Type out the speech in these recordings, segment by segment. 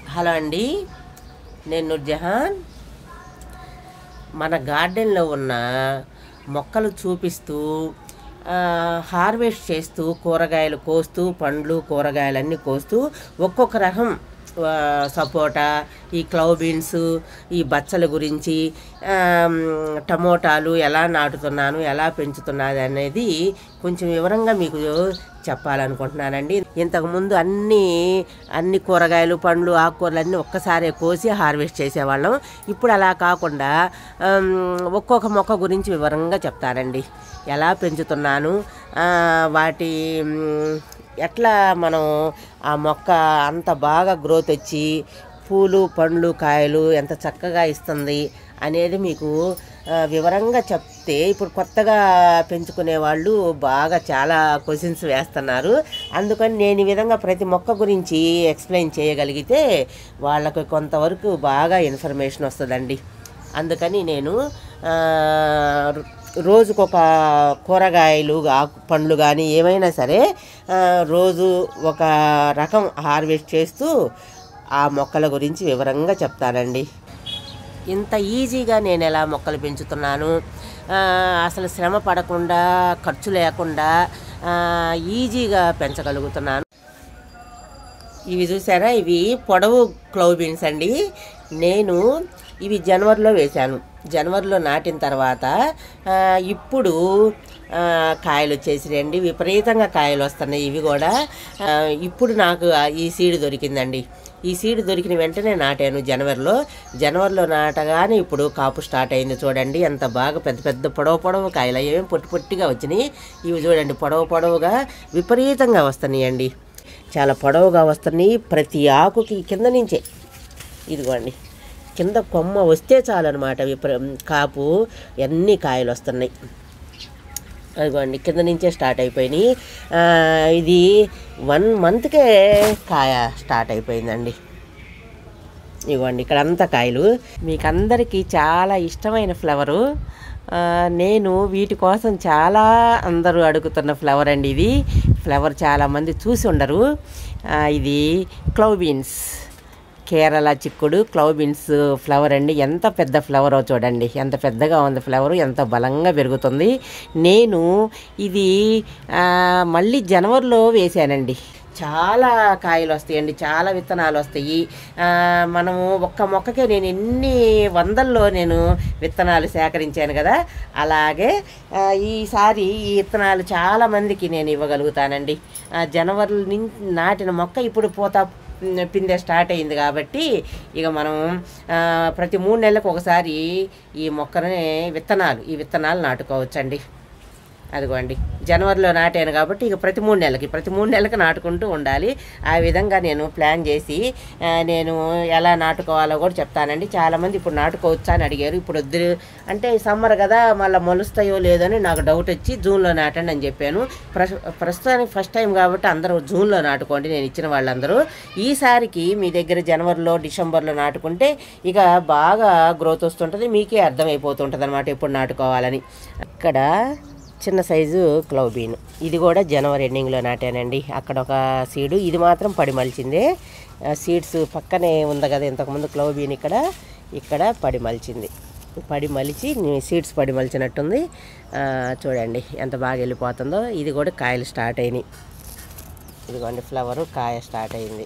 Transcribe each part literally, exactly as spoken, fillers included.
Hello అండి, నేను నూర్జహాన్. మన గార్డెన్లో ఉన్న మొక్కలు చూపిస్తూ హార్వెస్ట్ చేస్తూ కూరగాయలు కోస్తూ పండ్లు కూరగాయలన్నీ కోస్తూ ఒక్కొక్క రకం సపోటా, ఈ క్లవ్ బీన్స్, ఈ బచ్చల గురించి, టమోటాలు ఎలా నాటుతున్నాను, ఎలా పెంచుతున్నది అనేది కొంచెం వివరంగా మీకు చెప్పాలనుకుంటున్నానండి. ఇంతకుముందు అన్నీ అన్ని కూరగాయలు పండ్లు ఆకుకూరలు అన్నీ ఒక్కసారే కోసి హార్వెస్ట్ చేసేవాళ్ళం. ఇప్పుడు అలా కాకుండా ఒక్కొక్క మొక్క గురించి వివరంగా చెప్తానండి. ఎలా పెంచుతున్నాను, వాటి ఎట్లా మనం ఆ మొక్క అంత బాగా గ్రోత్ వచ్చి పూలు పండ్లు కాయలు ఎంత చక్కగా ఇస్తుంది అనేది మీకు వివరంగా చెప్తే ఇప్పుడు కొత్తగా పెంచుకునే వాళ్ళు బాగా చాలా క్వశ్చన్స్ వేస్తున్నారు. అందుకని నేను ఈ విధంగా ప్రతి మొక్క గురించి ఎక్స్ప్లెయిన్ చేయగలిగితే వాళ్ళకు కొంతవరకు బాగా ఇన్ఫర్మేషన్ వస్తుందండి. అందుకని నేను రోజుకొక కూరగాయలు ఆకు పండ్లు కానీ ఏమైనా సరే రోజు ఒక రకం హార్వెస్ట్ చేస్తూ ఆ మొక్కల గురించి వివరంగా చెప్తానండి. ఇంత ఈజీగా నేను ఎలా మొక్కలు పెంచుతున్నాను, అసలు శ్రమ పడకుండా ఖర్చు లేకుండా ఈజీగా పెంచగలుగుతున్నాను. ఇవి చూసారా, ఇవి పొడవు క్లవ్ బీన్స్ అండి. నేను ఇవి జనవరిలో వేశాను. జనవరిలో నాటిన తర్వాత ఇప్పుడు కాయలు వచ్చేసిరండి, విపరీతంగా కాయలు వస్తున్నాయి. ఇవి కూడా ఇప్పుడు నాకు ఈ సీడ్ దొరికిందండి. ఈ సీడ్ దొరికిన వెంటనే నాటాను జనవరిలో. జనవరిలో నాటగానే ఇప్పుడు కాపు స్టార్ట్ అయింది. చూడండి ఎంత బాగా పెద్ద పెద్ద పొడవు పొడవు కాయలు, ఏమేమి పొట్టి పొట్టిగా వచ్చినాయి. ఇవి చూడండి పొడవు పొడవుగా విపరీతంగా వస్తున్నాయండి, చాలా పొడవుగా వస్తున్నాయి. ప్రతి ఆకుకి కింద నుంచే ఇదిగోండి కింద కొమ్మ వస్తే చాలన్నమాట విపరీ కాపు ఎన్ని కాయలు వస్తున్నాయి. అదిగోండి కింద నుంచే స్టార్ట్ అయిపోయినాయి. ఇది వన్ మంత్కే కాయ స్టార్ట్ అయిపోయిందండి. ఇవ్వండి ఇక్కడ అంతా కాయలు. మీకు అందరికీ చాలా ఇష్టమైన ఫ్లవరు. నేను వీటి కోసం చాలా అందరూ అడుగుతున్న ఫ్లవర్ అండి. ఇది ఫ్లవర్ చాలామంది చూసి ఉండరు. ఇది క్లవ్ బీన్స్, కేరళ చిక్కుడు క్లవ్ బీన్స్ ఫ్లవర్ అండి. ఎంత పెద్ద ఫ్లవరో చూడండి, ఎంత పెద్దగా ఉంది ఫ్లవరు, ఎంత బలంగా పెరుగుతుంది. నేను ఇది మళ్ళీ జనవరిలో వేసానండి. చాలా కాయలు వస్తాయండి, చాలా విత్తనాలు వస్తాయి. మనము ఒక్క మొక్కకే నేను ఎన్ని వందల్లో నేను విత్తనాలు సేకరించాను కదా, అలాగే ఈసారి ఈ విత్తనాలు చాలామందికి నేను ఇవ్వగలుగుతానండి. జనవరి నుంచి నాటిన మొక్క ఇప్పుడు పోతా పిందె స్టార్ట్ అయింది కాబట్టి ఇక మనం ప్రతి మూడు నెలలకు ఒకసారి ఈ మొక్కనే విత్తనాలు ఈ విత్తనాలు నాటుకోవచ్చండి. అదిగోండి జనవరిలో నాటాను కాబట్టి ఇక ప్రతి మూడు నెలలకి ప్రతి మూడు నెలలకి నాటుకుంటూ ఉండాలి. ఆ విధంగా నేను ప్లాన్ చేసి నేను ఎలా నాటుకోవాలో కూడా చెప్తానండి. చాలామంది ఇప్పుడు నాటుకోవచ్చా అని అడిగారు. ఇప్పుడు వద్దు అంటే సమ్మర్ కదా, మళ్ళీ మొలుస్తాయో లేదో అని నాకు డౌట్ వచ్చి జూన్లో నాటండి అని చెప్పాను. ప్రస్తుతానికి ఫస్ట్ టైం కాబట్టి అందరూ జూన్లో నాటుకోండి, నేను ఇచ్చిన వాళ్ళందరూ. ఈసారికి మీ దగ్గర జనవరిలో డిసెంబర్లో నాటుకుంటే ఇక బాగా గ్రోత్ వస్తుంటుంది, మీకే అర్థమైపోతుంటుంది అనమాట ఎప్పుడు నాటుకోవాలని. ఇక్కడ చిన్న సైజు క్లవ్ బీన్, ఇది కూడా జనవరి ఎండింగ్లో నాటానండి. అక్కడ ఒక సీడు, ఇది మాత్రం పడి మలిచిందే. సీడ్స్ పక్కనే ఉంది కదా ఇంతకుముందు క్లవ్ బీన్, ఇక్కడ ఇక్కడ పడి మలిచింది. పడి మలిచి సీడ్స్ పడి మలిచినట్టుంది. చూడండి ఎంత బాగా వెళ్ళిపోతుందో. ఇది కూడా కాయలు స్టార్ట్ అయినాయి. ఇదిగోండి ఫ్లవరు కాయ స్టార్ట్ అయింది.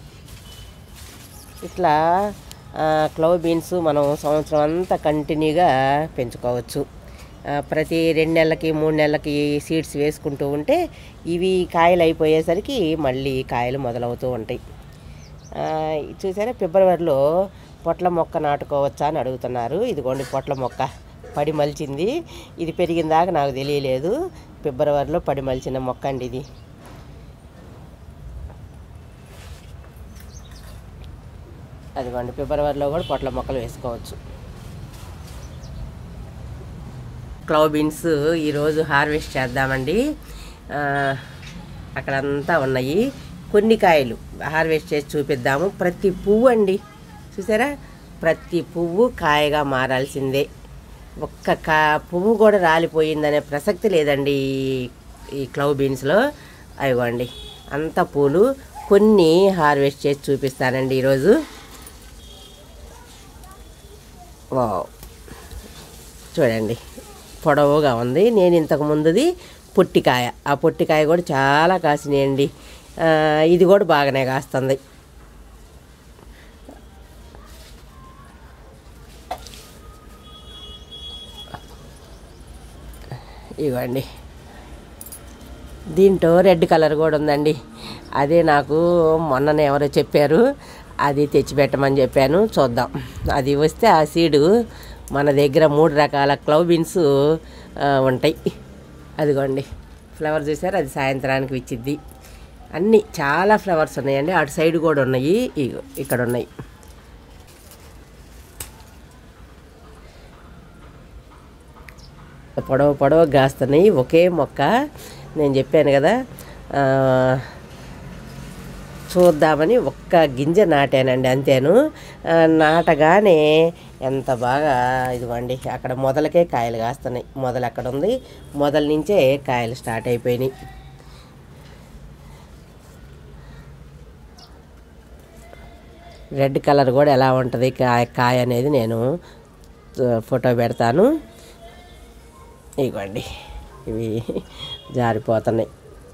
ఇట్లా క్లవ్ బీన్స్ మనం సంవత్సరం అంతా కంటిన్యూగా పెంచుకోవచ్చు. ప్రతి రెండు నెలలకి మూడు నెలలకి సీడ్స్ వేసుకుంటూ ఉంటే ఇవి కాయలు అయిపోయేసరికి మళ్ళీ కాయలు మొదలవుతూ ఉంటాయి. చూసారా ఫిబ్రవరిలో పొట్ల మొక్క నాటుకోవచ్చా అని అడుగుతున్నారు. ఇదిగోండి పొట్ల మొక్క పడి మలిచింది. ఇది పెరిగిందాక నాకు తెలియలేదు. ఫిబ్రవరిలో పడి మలిచిన మొక్క అండి ఇది. అదిగోండి ఫిబ్రవరిలో కూడా పొట్ల మొక్కలు వేసుకోవచ్చు. క్లవ్ బీన్స్ ఈరోజు హార్వెస్ట్ చేద్దామండి. అక్కడంతా ఉన్నాయి కొన్ని కాయలు హార్వెస్ట్ చేసి చూపిద్దాము. ప్రతి పువ్వు అండి చూసారా, ప్రతి పువ్వు కాయగా మారాల్సిందే. ఒక్క కా పువ్వు కూడా రాలిపోయిందనే ప్రసక్తి లేదండి ఈ క్లవ్ బీన్స్లో. అయ్యండి అంత పూలు కొన్ని హార్వెస్ట్ చేసి చూపిస్తానండి ఈరోజు. వావ్, చూడండి పొడవుగా ఉంది. నేను ఇంతకు ముందుది పొట్టికాయ, ఆ పొట్టికాయ కూడా చాలా కాసినాయండి. ఇది కూడా బాగానే కాస్తుంది. ఇవ్వండి, దీంట్లో రెడ్ కలర్ కూడా ఉందండి. అదే నాకు మొన్ననే ఎవరో చెప్పారు, అది తెచ్చిపెట్టమని చెప్పాను. చూద్దాం, అది వస్తే ఆ సీడు మన దగ్గర మూడు రకాల క్లవ్ బీన్స్ ఉంటాయి. అదిగోండి ఫ్లవర్ చూసారు, అది సాయంత్రానికి ఇచ్చిద్ది. అన్నీ చాలా ఫ్లవర్స్ ఉన్నాయండి. అటు సైడ్ కూడా ఉన్నాయి, ఇక్కడ ఉన్నాయి. పొడవు పొడవు కాస్తున్నాయి. ఒకే మొక్క, నేను చెప్పాను కదా చూద్దామని ఒక్క గింజ నాటానండి, అంతేను. నాటగానే ఎంత బాగా ఇదిగోండి, అక్కడ మొదలకే కాయలు కాస్తున్నాయి. మొదలు అక్కడ ఉంది, మొదల నుంచే కాయలు స్టార్ట్ అయిపోయినాయి. రెడ్ కలర్ కూడా ఎలా ఉంటుంది కాయ కాయ అనేది నేను ఫోటో పెడతాను. ఇవ్వండి, ఇవి జారిపోతున్నాయి.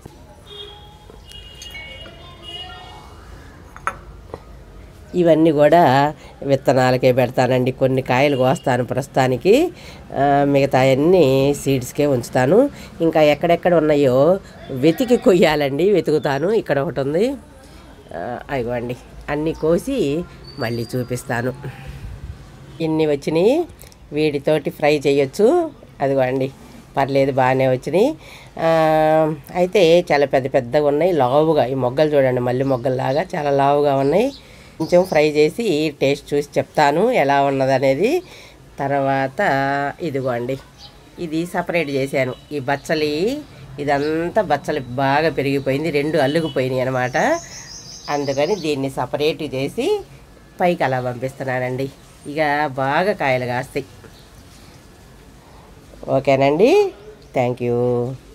ఇవన్నీ కూడా విత్తనాలకే పెడతానండి. కొన్ని కాయలు కోస్తాను ప్రస్తుతానికి, మిగతా అన్నీ సీడ్స్కే ఉంచుతాను. ఇంకా ఎక్కడెక్కడ ఉన్నాయో వెతికి కొయ్యాలండి, వెతుకుతాను. ఇక్కడ ఒకటి ఉంది, అదిగోండి. అన్నీ కోసి మళ్ళీ చూపిస్తాను. ఇన్ని వచ్చినాయి, వీటితోటి ఫ్రై చేయొచ్చు. అదిగోండి, పర్లేదు, బాగానే వచ్చినాయి. అయితే చాలా పెద్ద పెద్దగా ఉన్నాయి, లావుగా. ఈ మొగ్గలు చూడండి, మళ్ళీ మొగ్గల్లాగా చాలా లావుగా ఉన్నాయి. కొంచెం ఫ్రై చేసి టేస్ట్ చూసి చెప్తాను ఎలా ఉన్నదనేది. తర్వాత ఇదిగోండి, ఇది సపరేట్ చేశాను. ఈ బచ్చలి, ఇదంతా బచ్చలి బాగా పెరిగిపోయింది, రెండు అల్లుకుపోయినాయి అనమాట. అందుకని దీన్ని సపరేట్ చేసి పైకి అలా పంపిస్తున్నానండి. ఇక బాగా కాయలు కాస్తాయి. ఓకేనండి, థ్యాంక్ యూ.